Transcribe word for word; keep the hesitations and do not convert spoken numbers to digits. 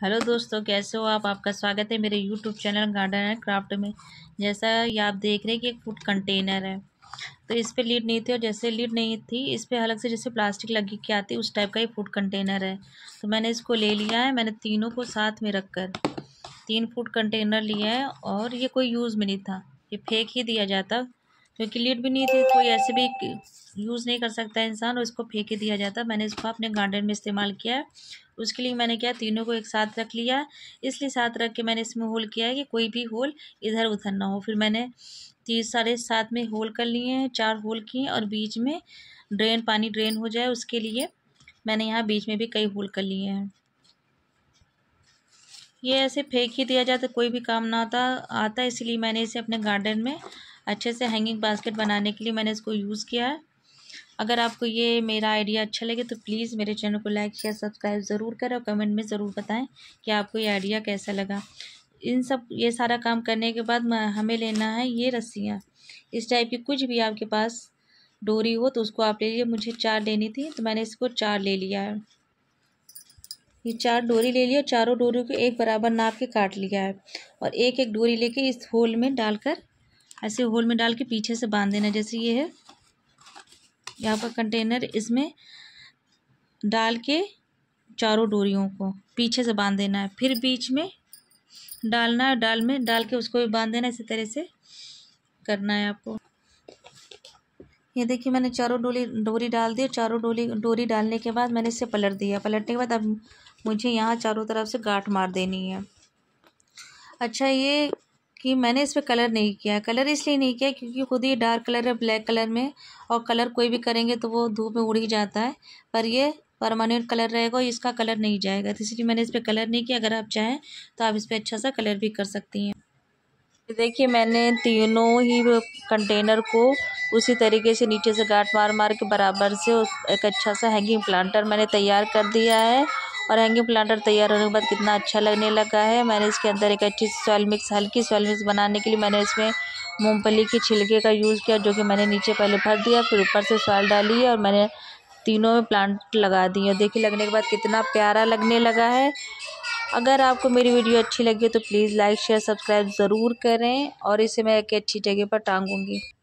Hello दोस्तों, कैसे हो आप। आपका स्वागत है मेरे YouTube channel garden and craft में। जैसा ये आप देख रहे हैं कि एक फूड कंटेनर है, तो इस पे लीड नहीं थी और जैसे लीड नहीं थी इस पे अलग से जैसे प्लास्टिक लगी के आती है उस टाइप का ये फूड कंटेनर है। तो मैंने इसको ले लिया है। मैंने तीनों को साथ में रख कर तीन फूड कंटेनर लिया है और ये कोई यूज़ में नहीं था, ये फेंक ही दिया जाता क्योंकि लीड भी नहीं थी। कोई ऐसे भी यूज़ नहीं कर सकता इंसान और इसको फेंक ही दिया जाता। मैंने इसको अपने गार्डन में इस्तेमाल किया है। उसके लिए मैंने क्या तीनों को एक साथ रख लिया, इसलिए साथ रख के मैंने इसमें होल किया है कि कोई भी होल इधर उधर ना हो। फिर मैंने तीन सारे साथ में होल कर लिए हैं, चार होल किए और बीच में ड्रेन पानी ड्रेन हो जाए उसके लिए मैंने यहाँ बीच में भी कई होल कर लिए हैं। ये ऐसे फेंक ही दिया जाता, कोई भी काम ना आता आता इसलिए मैंने इसे अपने गार्डन में अच्छे से हैंगिंग बास्केट बनाने के लिए मैंने इसको यूज़ किया है। अगर आपको ये मेरा आइडिया अच्छा लगे तो प्लीज़ मेरे चैनल को लाइक शेयर सब्सक्राइब ज़रूर करें और कमेंट में ज़रूर बताएं कि आपको ये आइडिया कैसा लगा। इन सब ये सारा काम करने के बाद हमें लेना है ये रस्सियाँ, इस टाइप की कुछ भी आपके पास डोरी हो तो उसको आप ले लीजिए। मुझे चार लेनी थी तो मैंने इसको चार ले लिया है। ये चार डोरी ले लिया, चारों डोरी को एक बराबर नाप के काट लिया है और एक एक डोरी लेके इस होल में डालकर ऐसे होल में डाल के पीछे से बांध देना। जैसे ये है यहाँ पर कंटेनर, इसमें डाल के चारों डोरियों को पीछे से बांध देना है। फिर बीच में डालना है, डाल में डाल के उसको भी बांध देना। इसी तरह से करना है आपको। ये देखिए मैंने चारों डोरी डोरी डाल दी। चारों डोरी डोरी डालने के बाद मैंने इसे पलट दिया। पलटने के बाद अब मुझे यहाँ चारों तरफ से गांठ मार देनी है। अच्छा, ये कि मैंने इस पर कलर नहीं किया। कलर इसलिए नहीं किया क्योंकि खुद ही डार्क कलर है ब्लैक कलर में, और कलर कोई भी करेंगे तो वो धूप में उड़ ही जाता है, पर ये परमानेंट कलर रहेगा और इसका कलर नहीं जाएगा, तो इसलिए मैंने इस पर कलर नहीं किया। अगर आप चाहें तो आप इस पर अच्छा सा कलर भी कर सकती हैं। देखिए मैंने तीनों ही कंटेनर को उसी तरीके से नीचे से गांठ मार मार के बराबर से एक अच्छा सा हैंगिंग प्लांटर मैंने तैयार कर दिया है। और हैंगिंग प्लांटर तैयार होने के बाद कितना अच्छा लगने लगा है। मैंने इसके अंदर एक अच्छी सॉइल मिक्स हल्की सॉइल मिक्स बनाने के लिए मैंने इसमें मूंगफली के छिलके का यूज़ किया, जो कि मैंने नीचे पहले भर दिया, फिर ऊपर से सॉइल डाली है और मैंने तीनों में प्लांट लगा दिए। देखिए लगने के बाद कितना प्यारा लगने लगा है। अगर आपको मेरी वीडियो अच्छी लगी तो प्लीज़ लाइक शेयर सब्सक्राइब ज़रूर करें और इसे मैं एक अच्छी जगह पर टांगूंगी।